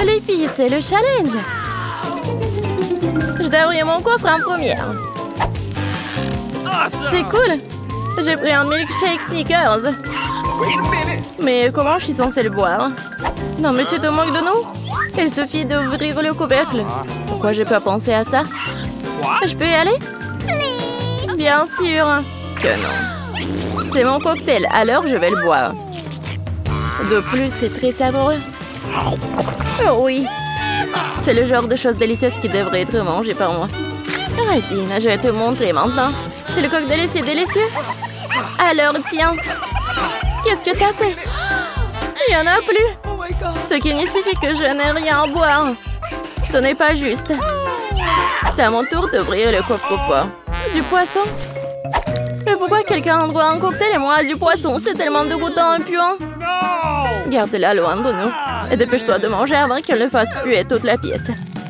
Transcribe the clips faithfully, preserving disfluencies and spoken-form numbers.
Les filles, c'est le challenge. Je dois ouvrir mon coffre en première. C'est cool. J'ai pris un milkshake Snickers. Mais comment je suis censée le boire? Non, mais tu te moques de nous? Il suffit d'ouvrir le couvercle. Pourquoi j'ai pas pensé à ça? Je peux y aller? Bien sûr que non. C'est mon cocktail, alors je vais le boire. De plus, c'est très savoureux. Oh oui. C'est le genre de choses délicieuses qui devrait être mangées par moi. Arrêtine, je vais te montrer maintenant. C'est le cocktail, c'est délicieux. Alors, tiens. Qu'est-ce que t'as fait? Il n'y en a plus. Ce qui signifie que je n'ai rien à boire. Ce n'est pas juste. C'est à mon tour d'ouvrir le coffre-fort. Du poisson? Mais pourquoi quelqu'un a droit à un cocktail et moi du poisson? C'est tellement dégoûtant et puant. Garde-la loin de nous. Et dépêche-toi de manger avant qu'elle ne fasse puer toute la pièce.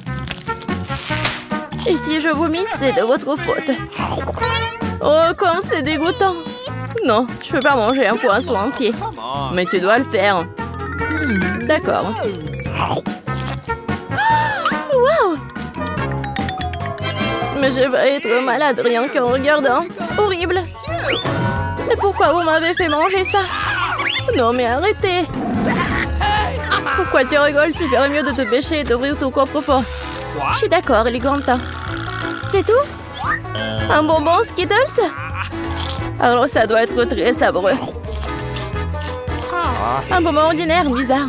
Et si je vomis, c'est de votre faute. Oh, comme c'est dégoûtant. Non, je peux pas manger un poisson entier. Mais tu dois le faire. D'accord. Wow! Mais je vais être malade rien qu'en regardant. Horrible. Mais pourquoi vous m'avez fait manger ça? Non, mais arrêtez. Pourquoi tu rigoles? Tu ferais mieux de te pêcher et d'ouvrir ton coffre-fort. Je suis d'accord, il est grand temps. C'est tout? Un bonbon Skittles? Alors ça doit être très savoureux. Un bonbon ordinaire, bizarre.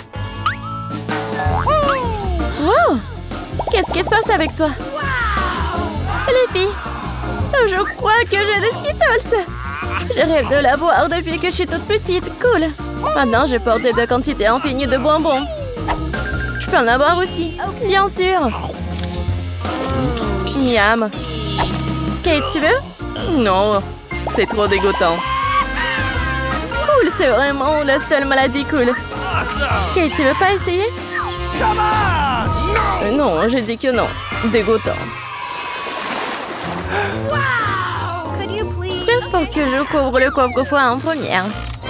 Wow! Qu'est-ce qui se passe avec toi? Les filles, je crois que j'ai des Skittles. Je rêve de l'avoir depuis que je suis toute petite. Cool. Maintenant, je porte de quantité infinie de bonbons. Je peux en avoir aussi. Bien sûr. Miam. Kate, tu veux? Non, c'est trop dégoûtant. Cool, c'est vraiment la seule maladie cool. Kate, tu veux pas essayer? Euh, non, j'ai dit que non. Dégoûtant. Qu'est-ce pour que je couvre le coffre-fort en première?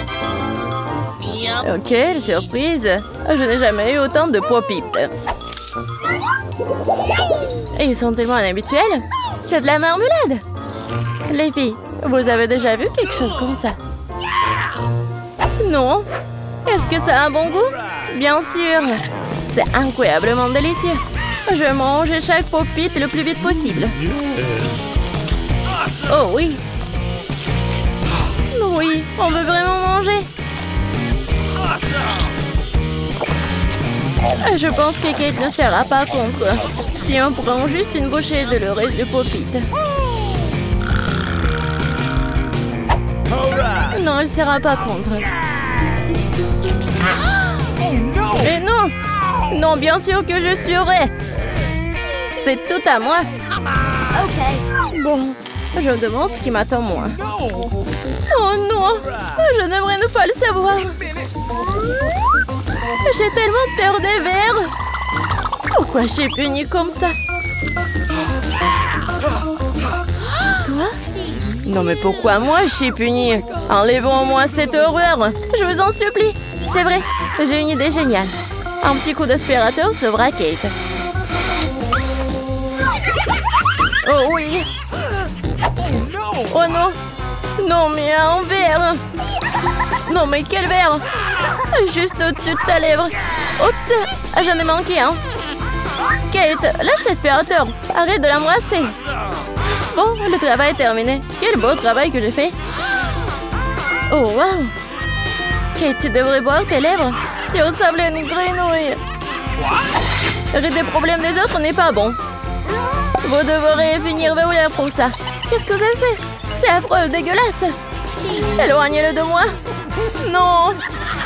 Ok, surprise. Je n'ai jamais eu autant de pop-it. Ils sont tellement inhabituels. C'est de la marmelade. Les filles, vous avez déjà vu quelque chose comme ça? Non? Est-ce que ça a un bon goût? Bien sûr. C'est incroyablement délicieux. Je vais manger chaque pop-it le plus vite possible. Oh oui. Oui, on veut vraiment manger. Je pense que Kate ne sera pas contre. Si on prend juste une bouchée de le reste du pop-it. Non, elle ne sera pas contre. Mais non! Non, bien sûr que je suivrai. C'est tout à moi. Bon, je me demande ce qui m'attend moi. Oh non! Je n'aimerais ne pas le savoir. J'ai tellement peur des vers. Pourquoi je suis punie comme ça? Toi? Non mais pourquoi moi je suis punie? Enlevons-moi cette horreur. Je vous en supplie. C'est vrai, j'ai une idée géniale. Un petit coup d'aspirateur sauvera Kate. Oh oui. Oh non. Non mais un verre. Non mais quel verre? Juste au-dessus de ta lèvre. Oups, j'en ai manqué un. Kate, lâche l'aspirateur. Arrête de l'embrasser. Bon, le travail est terminé. Quel beau travail que j'ai fait. Oh wow. Kate, tu devrais boire tes lèvres. Tu ressembles à une grenouille. Rire des problèmes des autres n'est pas bon. Vous devrez finir verrouillé pour ça. Qu'est-ce que vous avez fait? C'est affreux, dégueulasse. Éloignez-le de moi. Non.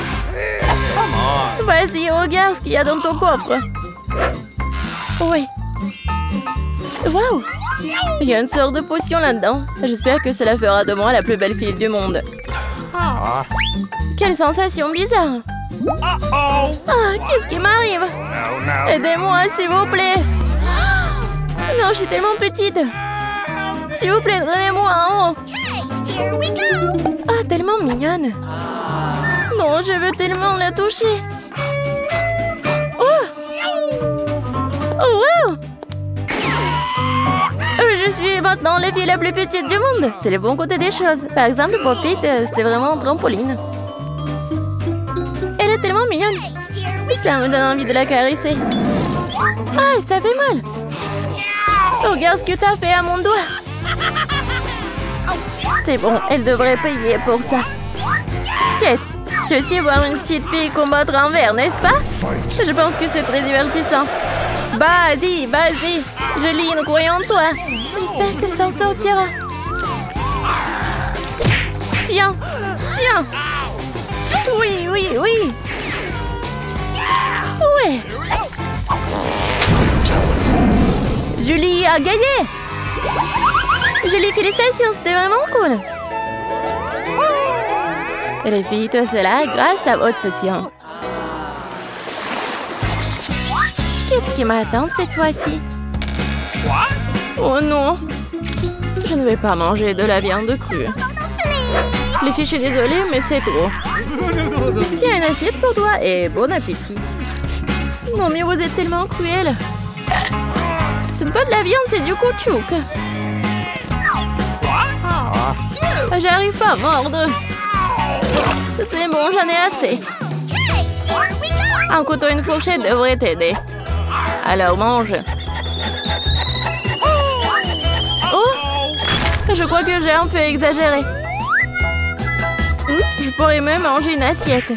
Vas-y, regarde ce qu'il y a dans ton coffre. Oui. Waouh. Il y a une sorte de potion là-dedans. J'espère que cela fera de moi la plus belle fille du monde. Quelle sensation bizarre. Ah, qu'est-ce qui m'arrive? Aidez-moi, s'il vous plaît. Non, je suis tellement petite. S'il vous plaît, donnez-moi en haut. Ah, tellement mignonne. Non, je veux tellement la toucher. Oh, Oh, wow! Je suis maintenant la fille la plus petite du monde. C'est le bon côté des choses. Par exemple, pour Pete, c'est vraiment un trampoline. Elle est tellement mignonne. Ça me donne envie de la caresser. Ah, ça fait mal. Regarde ce que t'as fait à mon doigt. C'est bon, elle devrait payer pour ça. Kate, tu veux aussi voir une petite fille combattre un verre, n'est-ce pas? Je pense que c'est très divertissant. Vas-y, vas-y. Julie, nous croyons en toi. J'espère qu'elle s'en sortira. Tiens, tiens. Oui, oui, oui. Ouais. Julie a gagné. Julie, félicitations, c'était vraiment cool. Et les filles, tout cela grâce à votre soutien. Qu'est-ce qui m'attend cette fois-ci? Oh non! Je ne vais pas manger de la viande crue. Les filles, je suis désolée, mais c'est trop. Tiens, une assiette pour toi et bon appétit. Non, mais vous êtes tellement cruel. Ce n'est pas de la viande, c'est du caoutchouc. J'arrive pas à mordre. C'est bon, j'en ai assez. Un couteau et une fourchette devraient t'aider. Alors mange. Oh! Je crois que j'ai un peu exagéré. Je pourrais même manger une assiette.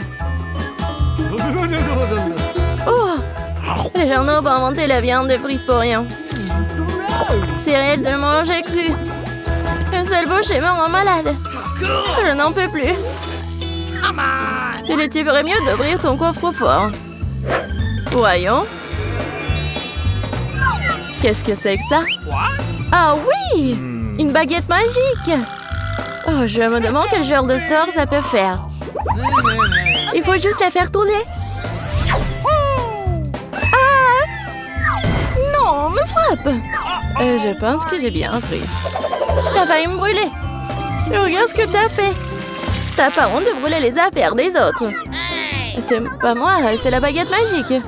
Oh! Les gens ont inventé la viande frite pour rien. C'est réel de manger cru. Une seule bouchée me rend malade. Je n'en peux plus. Et tu ferais mieux d'ouvrir ton coffre-fort. Voyons. Qu'est-ce que c'est que ça? Ah oui! Une baguette magique! Oh, je me demande quel genre de sort ça peut faire. Il faut juste la faire tourner. Ah! Non, me frappe! Euh, je pense que j'ai bien pris. T'as failli me brûler. Regarde ce que t'as fait. T'as pas honte de brûler les affaires des autres. C'est pas moi, c'est la baguette magique.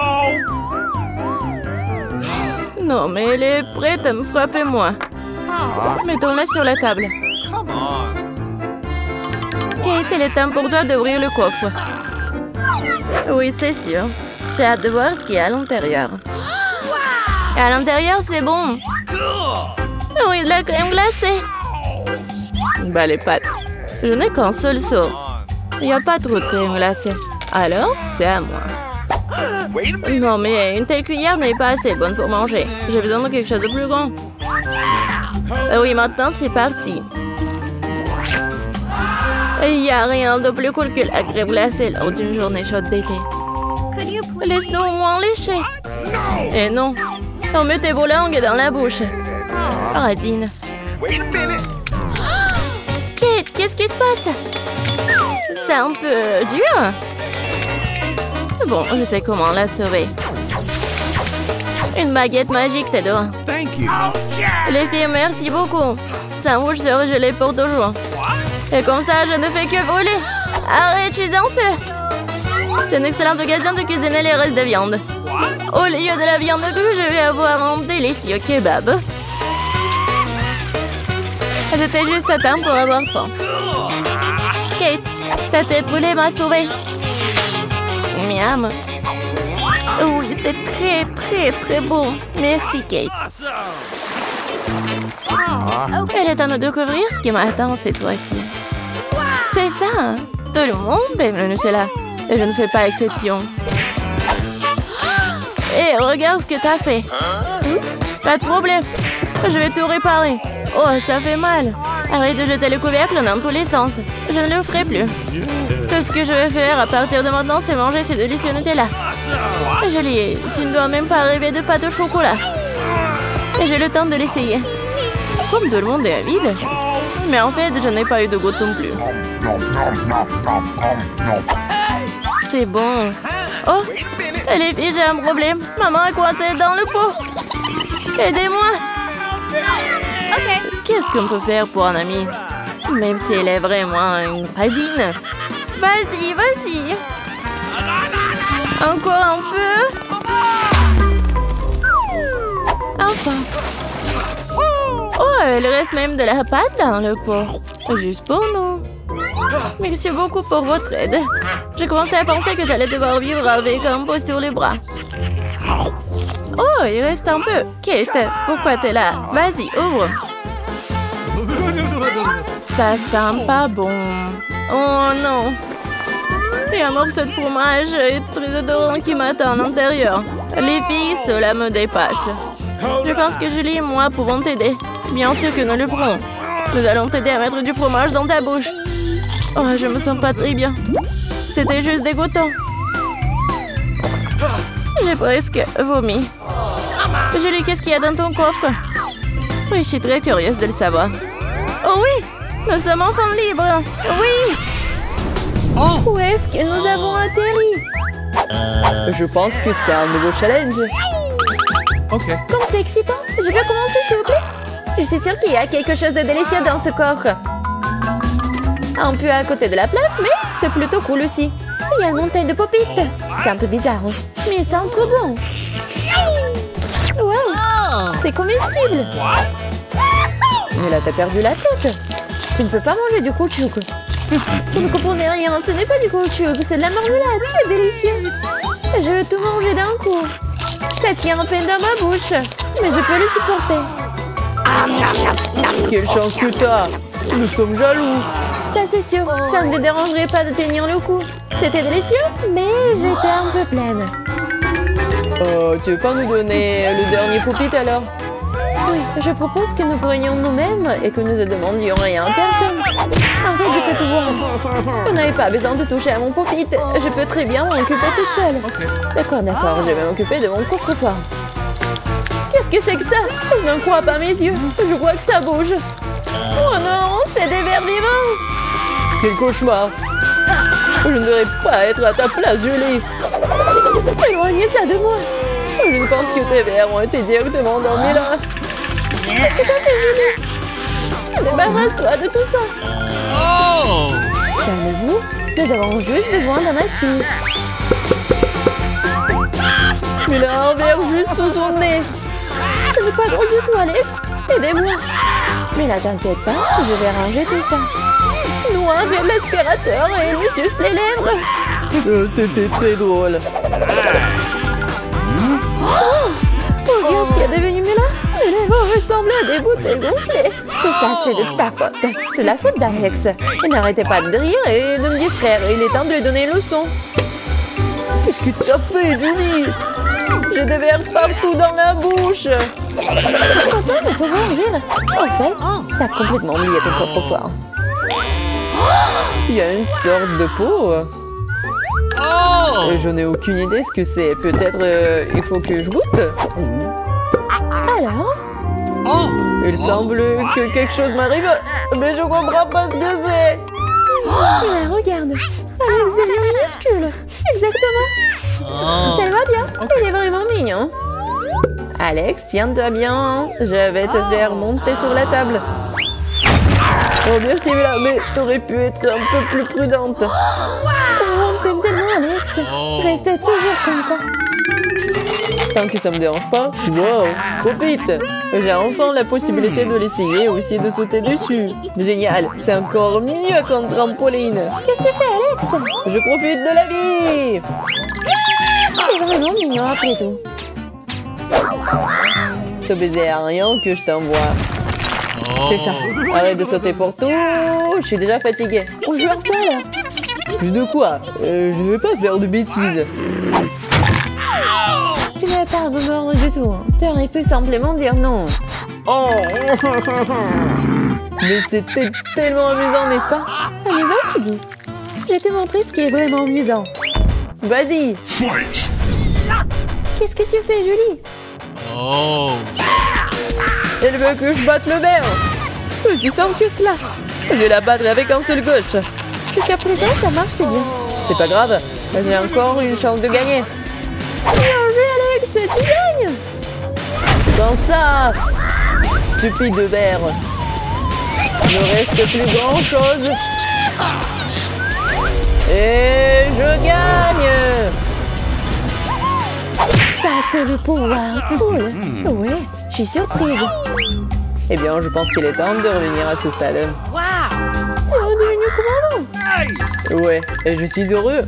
Non, mais elle est prête à me frapper, moi. Mettons-la sur la table. Kate, il est temps pour toi d'ouvrir le coffre. Oui, c'est sûr. J'ai hâte de voir ce qu'il y a à l'intérieur. Et à l'intérieur, c'est bon. Oui, de la crème glacée. Bah, les pâtes. Je n'ai qu'un seul seau. Il n'y a pas trop de crème glacée. Alors, c'est à moi. Non, mais une telle cuillère n'est pas assez bonne pour manger. J'ai besoin de quelque chose de plus grand. Oui, maintenant, c'est parti. Il n'y a rien de plus cool que la crème glacée lors d'une journée chaude d'été. Laisse-nous au moins lécher. Et non, on met tes beaux langues dans la bouche. Radine. Kate, qu'est-ce qui se passe? C'est un peu dur. Bon, je sais comment la sauver. Une baguette magique t'aidera. Les filles, merci beaucoup. Ça rouge sera gelé pour toujours. Et comme ça, je ne fais que brûler. Arrête, je suis en feu. C'est une excellente occasion de cuisiner les restes de viande. Au lieu de la viande crue, je vais avoir un délicieux kebab. J'étais juste à temps pour avoir faim. Kate, ta tête brûlée m'a sauvée. Miam. Oui, c'est très, très, très bon. Merci, Kate. Elle est temps de découvrir ce qui m'attend cette fois-ci. C'est ça. Tout le monde aime le Nutella. Et je ne fais pas exception. Et regarde ce que t'as fait. Pas de problème. Je vais tout réparer. Oh, ça fait mal. Arrête de jeter le couvercle dans tous les sens. Je ne le ferai plus. Tout ce que je vais faire à partir de maintenant, c'est manger ces délicieux Nutella. Julie, tu ne dois même pas rêver de pâte au chocolat. Et j'ai le temps de l'essayer. Comme tout le monde est avide. Mais en fait, je n'ai pas eu de goutte non plus. C'est bon. Oh, les filles, j'ai un problème. Maman est coincée dans le pot. Aidez-moi. Qu'est-ce qu'on peut faire pour un ami? Même si elle est vraiment une radine. Vas-y, vas-y. Encore un peu. Oh, il reste même de la pâte dans le pot. Juste pour nous. Merci beaucoup pour votre aide. J'ai commencé à penser que j'allais devoir vivre avec un pot sur les bras. Oh, il reste un peu. Kate, pourquoi t'es là? Vas-y, ouvre. Ça sent pas bon. Oh non. Il y a un morceau de fromage très adorant qui m'attend à l'intérieur. Les filles, cela me dépasse. Je pense que Julie et moi pouvons t'aider. Bien sûr que nous le ferons. Nous allons t'aider à mettre du fromage dans ta bouche. Oh, je me sens pas très bien. C'était juste dégoûtant. J'ai presque vomi. Julie, qu'est-ce qu'il y a dans ton coffre? Oui, je suis très curieuse de le savoir. Oh oui, nous sommes enfants libres. Oui. Où est-ce que nous avons atterri? Euh... Je pense que c'est un nouveau challenge. Ok. Comme c'est excitant. Je peux commencer, s'il vous plaît? Je suis sûre qu'il y a quelque chose de délicieux dans ce coffre. Un peu à côté de la plaque, mais c'est plutôt cool aussi. Il y a une montagne de pop-it. C'est un peu bizarre, mais ça sent trop bon. Wow, c'est comestible. Mais là, t'as perdu la tête. Tu ne peux pas manger du caoutchouc. Vous ne comprenez rien, ce n'est pas du caoutchouc, c'est de la marmelade, c'est délicieux. Je veux tout manger d'un coup. Ça tient à peine dans ma bouche, mais je peux le supporter. Quelle chance que t'as. Nous sommes jaloux. Ça c'est sûr, ça ne me dérangerait pas de tenir le coup. C'était délicieux, mais j'étais un peu pleine. Oh, tu veux pas nous donner le dernier pop-it alors? Oui, je propose que nous prenions nous-mêmes et que nous ne demandions rien à personne. En fait, je peux tout voir. Vous n'avez pas besoin de toucher à mon pop-it. Je peux très bien m'en occuper toute seule. D'accord, d'accord, je vais m'occuper de mon coffre-fort. Qu'est-ce que c'est que ça? Je n'en crois pas mes yeux. Je vois que ça bouge. Oh non, c'est des vers vivants. Quel cauchemar. Je ne devrais pas être à ta place, Julie. Éloignez ça de moi. Je pense que tes vers ont été directement endormis là. Qu'est-ce que t'as fait, Julie? Débarrasse-toi de tout ça. Oh! Calmez-vous, nous avons juste besoin d'un aspire. Il a un verre juste sous son nez. Ce n'est pas drôle du tout, Alex. Aidez-moi. Mais là, t'inquiète pas, je vais ranger tout ça. Nous, avec l'aspirateur et lui suce les lèvres. Euh, C'était très drôle. Oh, regarde ce qui est devenu là. Les lèvres ressemblent à des bouteilles gonflées. Tout ça, c'est de ta faute. C'est la faute d'Alex. Il n'arrêtait pas de rire et de me distraire. Il est temps de lui donner une leçon. Qu'est-ce que t'as fait, Julie? J'ai des vers partout dans la bouche. Content de pouvoir rire. En fait, t'as complètement oublié ton coffre-fort. Il y a une sorte de peau. Oh! Et je n'ai aucune idée ce que c'est. Peut-être euh, il faut que je goûte. Alors? Oh! Il semble que quelque chose m'arrive, mais je comprends pas ce que c'est. Mais regarde, Alex devient minuscule. Exactement. Oh. Ça va bien. Il est vraiment mignon. Alex, tiens-toi bien. Je vais te faire monter sur la table. Oh merci, mais t'aurais pu être un peu plus prudente. Oh, on t'aime tellement, Alex. Reste toujours comme ça. Tant que ça me dérange pas. Wow, pop-it. J'ai enfin la possibilité de l'essayer et aussi de sauter dessus. Génial, c'est encore mieux qu'un trampoline. Qu'est-ce que tu fais, Alex? Je profite de la vie. C'est vraiment mignon après tout. Ce baiser aérien que je t'envoie. C'est ça. Arrête de sauter pour tout. Je suis déjà fatiguée. On joue à quoi, là? Plus de quoi? euh, Je ne vais pas faire de bêtises. Tu n'avais pas à me mordre du tout. Tu aurais pu simplement dire non. Oh. Mais c'était tellement amusant, n'est-ce pas? Amusant, tu dis? Je vais te montrer ce qui est vraiment amusant. Vas-y. Qu'est-ce que tu fais, Julie? Oh! Elle veut que je batte le verre. C'est aussi simple que cela. Je vais la battre avec un seul gauche. Jusqu'à présent, ça marche, c'est bien. C'est pas grave. J'ai encore une chance de gagner. Bien joué, Alex, tu gagnes. Dans ça, stupide verre. Il ne reste plus grand chose. Et je gagne. Ça, c'est le pouvoir. Cool. Ouais, je suis surprise. Eh bien, je pense qu'il est temps de revenir à ce stade. T'es redevenu commandant. Nice. Ouais, et je suis heureux.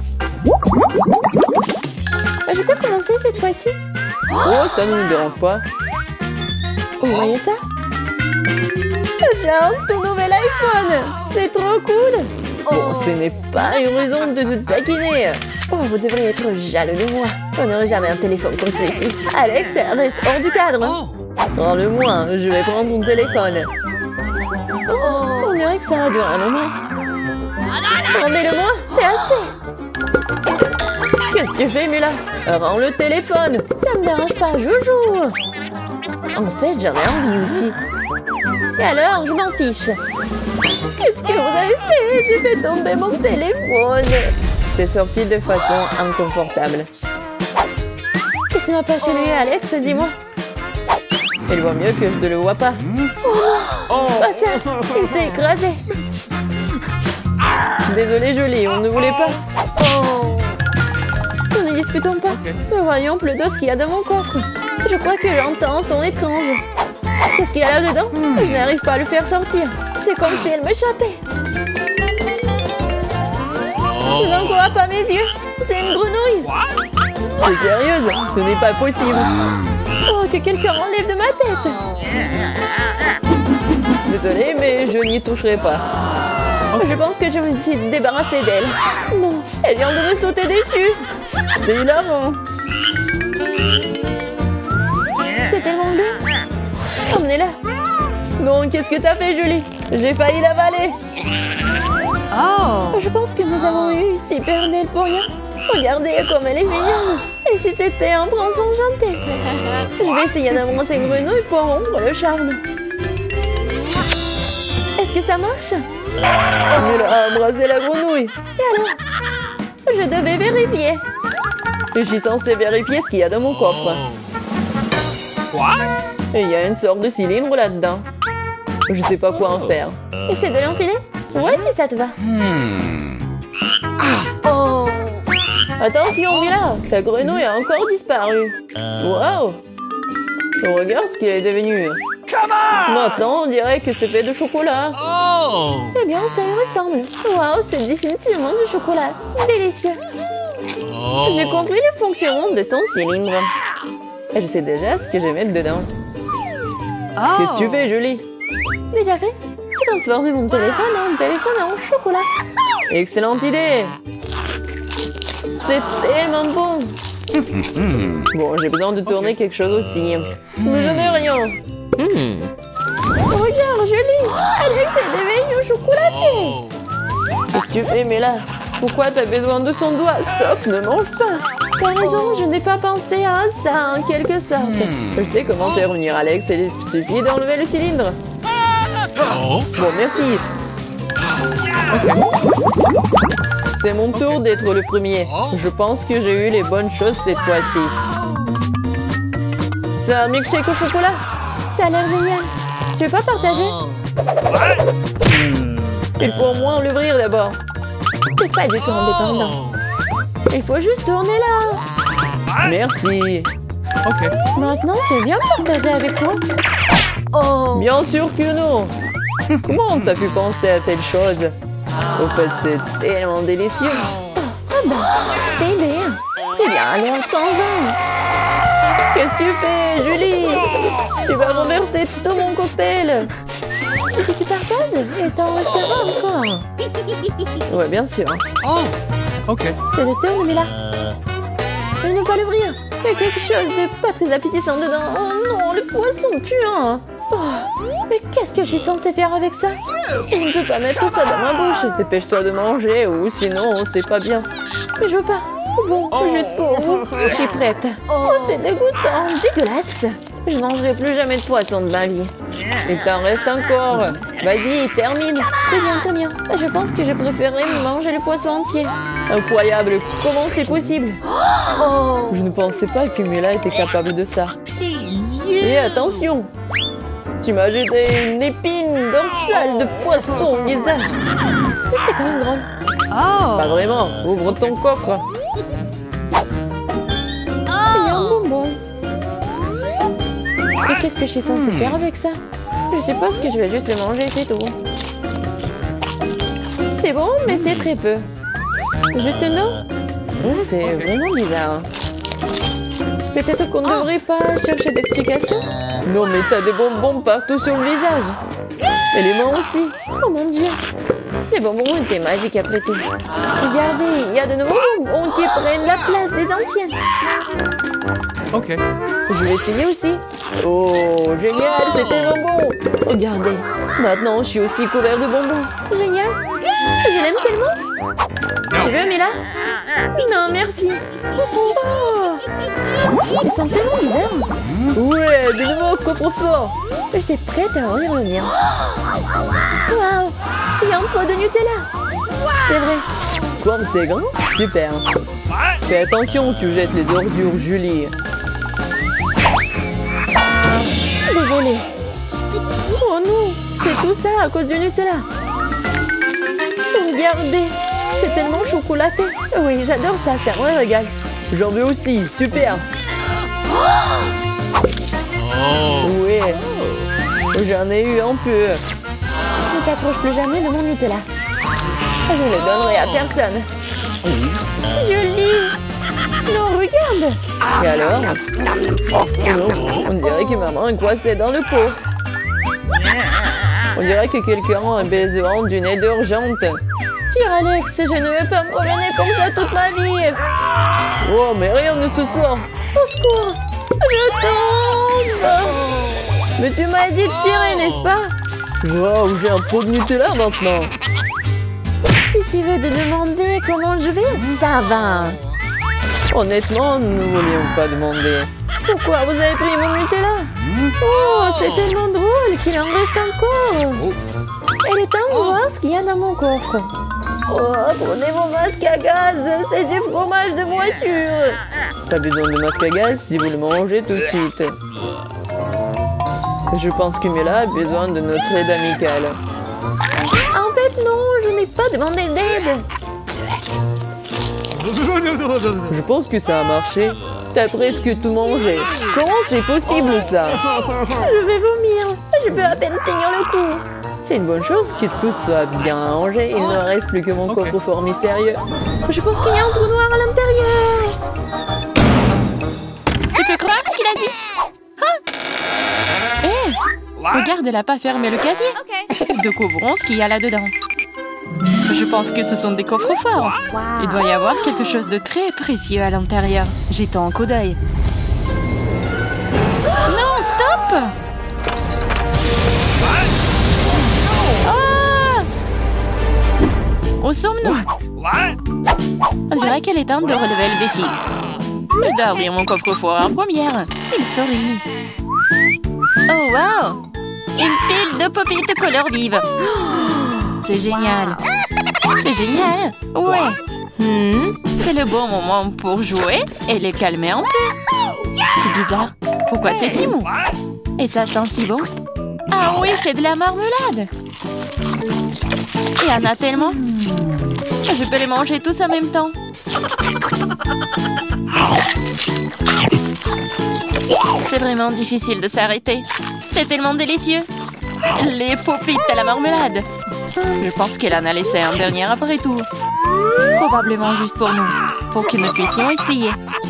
Je peux commencer cette fois-ci? Oh, ça ne nous dérange pas. Vous voyez ça? J'ai un tout nouvel iPhone. C'est trop cool. Bon, ce n'est pas une raison de te taquiner. Oh, vous devriez être jaloux de moi. On n'aurait jamais un téléphone comme celui-ci. Alex, reste hors du cadre. Oh. Prends-le-moi, je vais prendre ton téléphone. Oh, on dirait que ça a duré un moment. Rendez-le-moi, c'est assez. Qu'est-ce que tu fais, Mila? Rends le téléphone. Ça me dérange pas, joujou. En fait, j'en ai envie aussi. Et alors, je m'en fiche. Qu'est-ce que vous avez fait? J'ai fait tomber mon téléphone. C'est sorti de façon inconfortable. Qu'est-ce qui m'a pas chez lui, Alex? Dis-moi. Il voit mieux que je ne le vois pas. Oh. Pas ça, il s'est écrasé. Désolé, Jolie, on ne voulait pas. Oh. Nous ne disputons pas. Mais voyons plutôt ce qu'il y a dans mon coffre. Je crois que j'entends un son étrange. Qu'est-ce qu'il y a là-dedans? Je n'arrive pas à le faire sortir. C'est comme si elle m'échappait. Je n'en crois pas mes yeux. C'est une grenouille. T'es sérieuse? Ce n'est pas possible. Oh, que quelqu'un enlève de ma tête. Désolé, mais je n'y toucherai pas. Je pense que je me suis débarrassée d'elle. Non, elle vient de me sauter dessus. C'est hilarant. C'est tellement bleu. Emmenez-la. Non, qu'est-ce que t'as fait, Julie? J'ai failli l'avaler. Je pense que nous avons eu super belle pour rien. Regardez comme elle est mignonne. Et si c'était un prince enchanté? Je vais essayer d'embrasser une grenouille pour rompre le charme. Est-ce que ça marche? Mila a embrassé la grenouille. Et alors? Je devais vérifier. Et je suis censée vérifier ce qu'il y a dans mon coffre. What? Et il y a une sorte de cylindre là-dedans. Je sais pas quoi en faire. Essaie de l'enfiler? Ouais, si ça te va. Hmm. Oh! Attention, Mila, ta grenouille a encore disparu. Wow! Regarde ce qu'il est devenu. Maintenant, on dirait que c'est fait de chocolat. Oh. Eh bien, ça y ressemble. Waouh, c'est définitivement du chocolat. Délicieux. Oh. J'ai compris le fonctionnement de ton cylindre. Et je sais déjà ce que je vais mettre dedans. Qu'est-ce que tu fais, Julie? Déjà fait? Transformer mon téléphone en téléphone en chocolat. Excellente idée. C'est tellement bon. Bon, j'ai besoin de tourner quelque chose aussi. Mais je n'ai rien. Regarde, Julie. Alex est devenu chocolaté. Oh. Qu'est-ce que tu fais, Mila? Pourquoi t'as besoin de son doigt? Stop, ne mange pas. T'as raison, je n'ai pas pensé à ça en quelque sorte. Je sais comment faire revenir Alex. Il suffit d'enlever le cylindre. Oh. Bon, merci. C'est mon tour d'être le premier. Je pense que j'ai eu les bonnes choses cette fois-ci. C'est un milkshake au chocolat. Ça a l'air génial. Tu veux pas partager? Il faut au moins l'ouvrir d'abord. T'es pas du tout indépendant. Oh. Il faut juste tourner là. Merci. Ok. Maintenant, tu veux bien partager avec moi? Oh! Bien sûr que non. Comment t'as pu penser à telle chose? Au fait, c'est tellement délicieux. Ah bah, t'es bien. Très bien, alors t'en Qu'est-ce que tu fais, Julie? Tu vas renverser tout mon cocktail. Et si tu partages, et t'en restera encore. Ouais, bien sûr. Oh. Ok. C'est le tour de Mila. Je ne peux pas l'ouvrir. Il y a quelque chose de pas très appétissant dedans. Oh non, le poisson puant. Oh, mais qu'est-ce que je suis censée faire avec ça? Je ne peux pas mettre ça dans ma bouche. Dépêche-toi de manger ou sinon c'est pas bien. Mais je veux pas. Bon, juste pour vous, je suis prête. Oh, c'est dégoûtant, dégueulasse. Je ne mangerai plus jamais de poisson de ma vie. Il t'en reste encore. Vas-y, termine. Très bien, très bien. Je pense que je préférerais manger le poisson entier. Incroyable. Comment c'est possible? Oh, Je ne pensais pas que Mila était capable de ça. Et attention, tu m'as jeté une épine dorsale de poisson au visage. mais c'est quand même drôle. Pas vraiment. Ouvre ton coffre. Il y a un bonbon. Et qu'est-ce que je suis censée faire avec ça? Je suppose que je vais juste le manger, c'est tout. C'est bon, mais c'est très peu. Juste non? C'est vraiment bizarre. Peut-être qu'on ne devrait pas chercher d'explications? Non, mais t'as des bonbons partout sur le visage. Et les mains aussi. Oh mon Dieu. Les bonbons étaient magiques après tout. Regardez, il y a de nouveaux bonbons qui prennent la place des anciens. Ok. Je vais essayer aussi. Oh, génial, c'est tellement bon. Regardez, maintenant je suis aussi couvert de bonbons. Génial. Je l'aime tellement. Tu veux, Mila? Non, merci. Oh. Ils sont tellement bizarres. Ouais, de nouveau coffre-fort. Je suis prête à ouvrir le mien. Waouh, il y a un pot de Nutella. C'est vrai. Comme c'est grand, super. Fais attention, tu jettes les ordures, Julie. Désolée. Oh non, c'est tout ça à cause du Nutella. Regardez, c'est tellement chocolaté. Oui, j'adore ça, c'est un régal. J'en veux aussi, super. Oh. Ouais, j'en ai eu un peu. Ne t'approche plus jamais de mon Nutella. Je ne le donnerai à personne. Julie! Non, regarde! Et alors? Oh non, on dirait que maman est coincée dans le pot. On dirait que quelqu'un a besoin d'une aide urgente. Tire, Alex, je ne vais pas me promener comme ça toute ma vie. Oh, mais rien ne se sort. Au secours! Je tombe! Mais tu m'as dit de tirer, n'est-ce pas? Wow, j'ai un pot de Nutella maintenant. Si tu veux te demander comment je vais, ça va. Honnêtement, nous ne voulions pas demander. Pourquoi vous avez pris mon Nutella? Oh, c'est tellement drôle qu'il en reste encore. Il est temps de voir ce qu'il y a dans mon coffre. Oh, prenez mon masque à gaz, c'est du fromage de voiture. Pas besoin de masque à gaz si vous le mangez tout de suite. Je pense que Mila a besoin de notre aide amicale. En fait, non, je n'ai pas demandé d'aide. Je pense que ça a marché. T'as presque tout mangé. Comment c'est possible ça? Je vais vomir. Je peux à peine tenir le coup. C'est une bonne chose que tout soit bien rangé. Il ne reste plus que mon Ok. coffre-fort mystérieux. Je pense qu'il y a un trou noir à l'intérieur. Tu peux croire ce qu'il a dit? Ah! Hé! Regarde, elle n'a pas fermé le casier. Découvrons ce qu'il y a là-dedans. Je pense que ce sont des coffres forts. Il doit y avoir quelque chose de très précieux à l'intérieur. Jetons un coup d'œil. Non, stop! Ah! Où sommes-nous? On dirait qu'elle est temps de relever le défi. Je dois ouvrir mon coffre-fort en première. Il sourit. Oh, wow! Une pile de pop-it couleur vive. C'est génial. C'est génial. Ouais. Hmm. C'est le bon moment pour jouer et les calmer un peu. C'est bizarre. Pourquoi c'est si mou? Et ça sent si bon. Ah oui, c'est de la marmelade. Il y en a tellement. Je peux les manger tous en même temps. C'est vraiment difficile de s'arrêter. C'est tellement délicieux. Les pop-it à la marmelade. Je pense qu'elle en a laissé un dernier après tout. Probablement juste pour nous, pour que nous puissions essayer.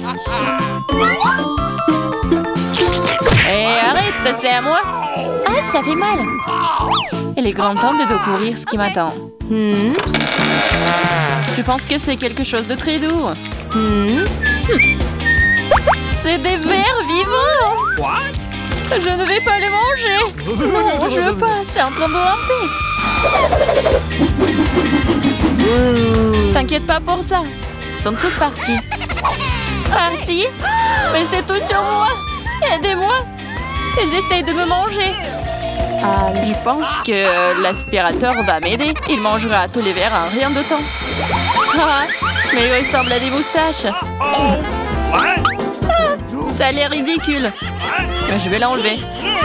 Hé, arrête, c'est à moi. Ah, ça fait mal. Il est grand temps de découvrir ce qui m'attend. Hmm. Je pense que c'est quelque chose de très doux. Hmm. C'est des vers vivants. Je ne vais pas le manger. Non, je veux pas, c'est en train de ramper. T'inquiète pas pour ça. Ils sont tous partis. Partis? Mais c'est tout sur moi. Aidez-moi. Ils essayent de me manger. Euh, je pense que l'aspirateur va m'aider. Il mangera tous les verres en rien de temps. Ah, mais il ressemble à des moustaches. Ah, ça a l'air ridicule. Mais je vais l'enlever.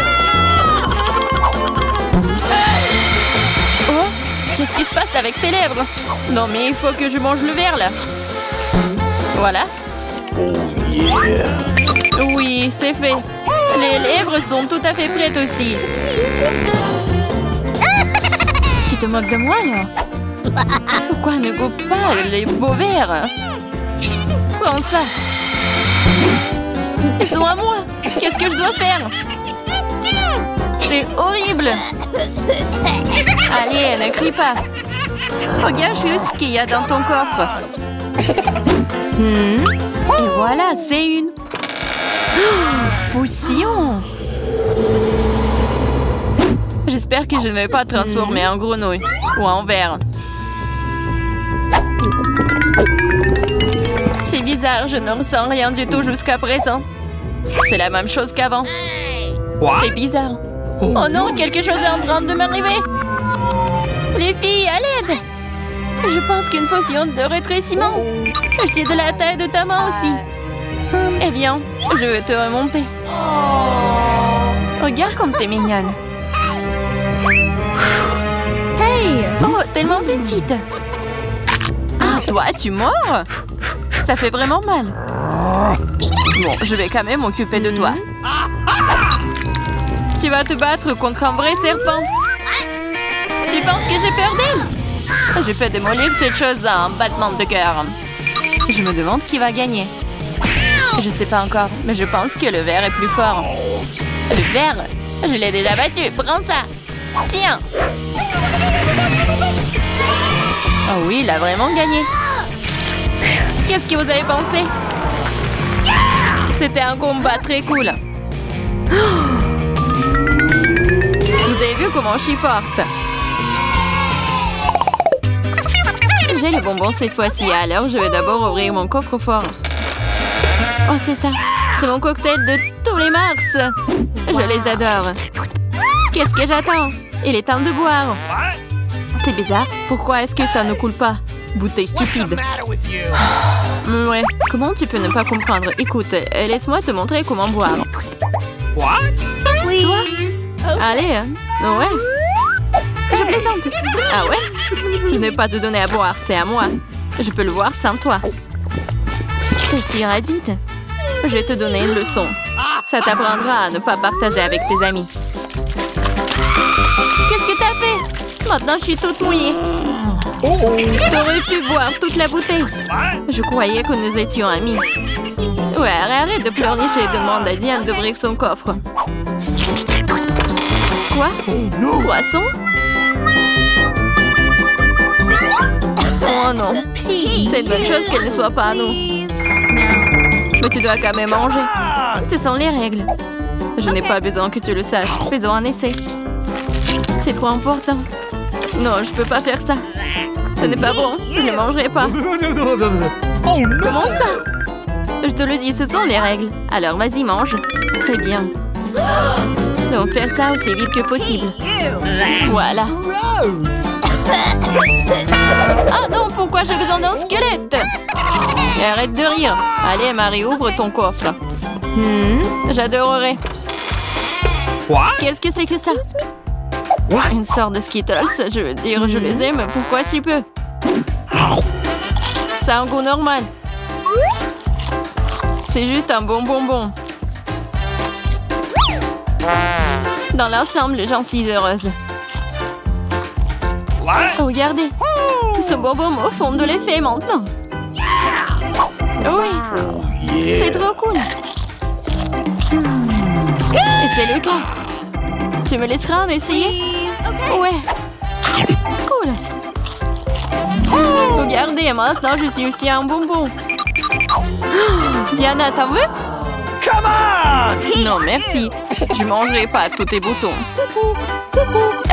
Oh, qu'est-ce qui se passe avec tes lèvres? Non, mais il faut que je mange le verre, là. Voilà. Oui, c'est fait. Les lèvres sont tout à fait prêtes aussi. Tu te moques de moi, là? Pourquoi ne goûte pas les beaux verres? Prends ça. Ils sont à moi. Qu'est-ce que je dois faire? C'est horrible. Allez, ne crie pas. Regarde juste ce qu'il y a dans ton coffre. Hmm. Et voilà, c'est une oh, potion. J'espère que je ne vais pas transformer en grenouille ou en ver. C'est bizarre, je ne ressens rien du tout jusqu'à présent. C'est la même chose qu'avant. C'est bizarre. Oh non, quelque chose est en train de m'arriver. Les filles, à l'aide! Je pense qu'une potion de rétrécissement. C'est de la taille de ta main aussi. Eh bien, je vais te remonter. Regarde comme t'es mignonne. Hey! Oh, tellement petite. Ah, toi, tu mords? Ça fait vraiment mal. Bon, je vais quand même m'occuper de toi. Tu vas te battre contre un vrai serpent. Tu penses que j'ai peur d'elle? Je peux démolir cette chose à un battement de cœur. Je me demande qui va gagner. Je sais pas encore, mais je pense que le ver est plus fort. Le ver? Je l'ai déjà battu. Prends ça. Tiens. Oh oui, il a vraiment gagné. Qu'est-ce que vous avez pensé? C'était un combat très cool. Vous avez vu comment je suis forte? J'ai le bonbon cette fois-ci, alors je vais d'abord ouvrir mon coffre-fort. Oh, c'est ça. C'est mon cocktail de tous les mars. Je les adore. Qu'est-ce que j'attends? Il est temps de boire. C'est bizarre. Pourquoi est-ce que ça ne coule pas? Bouteille stupide. Ouais. Comment tu peux ne pas comprendre? Écoute, laisse-moi te montrer comment boire. Toi? Allez, hein? Ouais. Je plaisante. Ah ouais? Je ne vais pas te donner à boire, c'est à moi. Je peux le voir sans toi. Je suis radite. Je vais te donner une leçon. Ça t'apprendra à ne pas partager avec tes amis. Qu'est-ce que t'as fait? Maintenant, je suis toute mouillée. T'aurais pu boire toute la bouteille. Je croyais que nous étions amis. Ouais, arrête de pleurnicher et demande à Diane d'ouvrir son coffre. Quoi? Poisson? Oh non. C'est une bonne chose qu'elle ne soit pas à nous. Mais tu dois quand même manger. Ce sont les règles. Je n'ai pas besoin que tu le saches. Faisons un essai. C'est trop important. Non, je peux pas faire ça. Ce n'est pas bon. Je ne mangerai pas. Comment ça? Je te le dis, ce sont les règles. Alors vas-y, mange. Très bien. Donc faire ça aussi vite que possible. Voilà. Ah non, pourquoi j'ai besoin d'un squelette? Et arrête de rire. Allez, Marie, ouvre ton coffre. Hmm, j'adorerais. Qu'est-ce que c'est que ça? Une sorte de Skittles, je veux dire, je les aime. Pourquoi si peu? Ça a un goût normal. C'est juste un bon bonbon. Dans l'ensemble, j'en suis heureuse. Regardez. Ce bonbon au fond de l'effet maintenant. Oui. C'est trop cool. Et c'est le cas. Tu me laisseras en essayer? Ouais. Cool. Regardez, maintenant je suis aussi un bonbon. Diana, t'en veux? Non, merci. Je mangerai pas tous tes boutons.